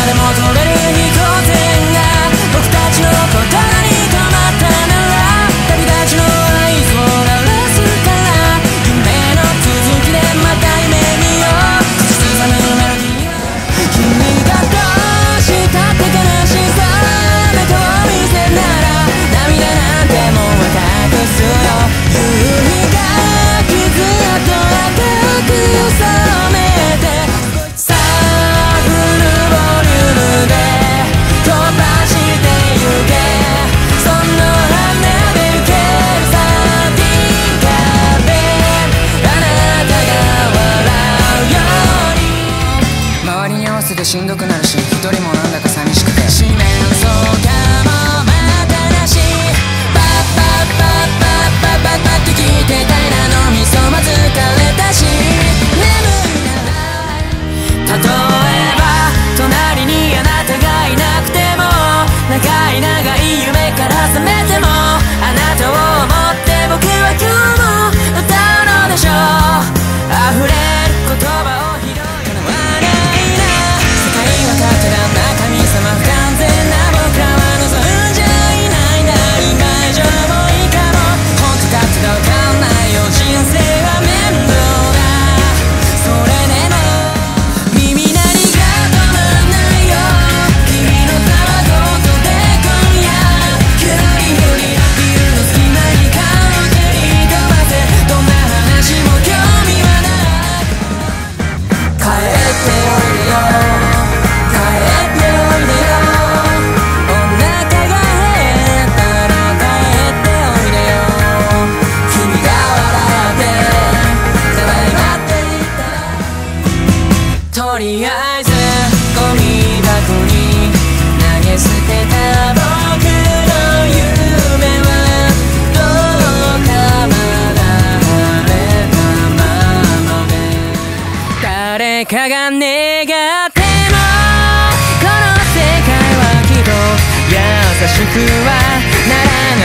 でも取れる二等点が僕たちの心に止まったなら旅立ちの合図を鳴らすから夢の続きでまた夢見よう口ずさむメロディーは君がどうしたって悲しさ目と見せなら涙なんてもう隠すよ夕日が傷跡赤く染めてさあフルボリュームで飛ばしてゆけその花で受けるサーディンカーであなたが笑うように周りに合わせてしんどくなるし一人もなんだか寂しくて四面そうかもまたなしパッパッパッパッパッパッパッって聞いてたいなのみそまずかれたし眠いなら例えば隣にあなたがいなくても長い長い夢から覚めてもあなたを思って僕は今日も歌うのでしょう溢れる言葉を拾い叶わないな世界は勝手だな神様不完全な僕らは望んじゃいないんだ今以上もいいかも本当かってわかんないよ人生は面倒だそれでも耳鳴りが止まんないよ君のたわごとで今夜キュリフリビルの隙間に顔を蹴り飛ばせどんな話も興味はない帰っておいでよ帰っておいでよお腹が減ったら帰っておいでよ君が笑って可愛がっていたらとりあえずゴミ箱に投げ捨てた僕の夢はどうかまだ晴れたままで誰かが願ってもこの世界はきっと優しくはなら